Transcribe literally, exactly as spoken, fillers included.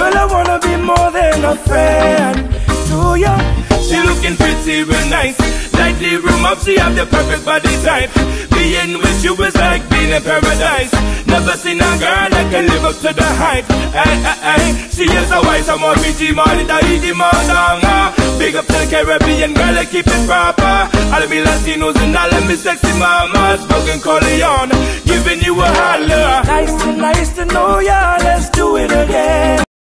Girl, I wanna be more than a friend to you. She looking pretty real nice, lightly room up, she have the perfect body type. Being with you is like being in paradise. Never seen a girl that can live up to the hype. Ay, ay, ay. She is a wise, I'm a B G man, da easy man, uh. Big up to the Caribbean girl, I keep it proper. All of me Latinos and all of me sexy mamas, broken Corleone, giving you a holler. Nice to, nice to know ya, let's do it again.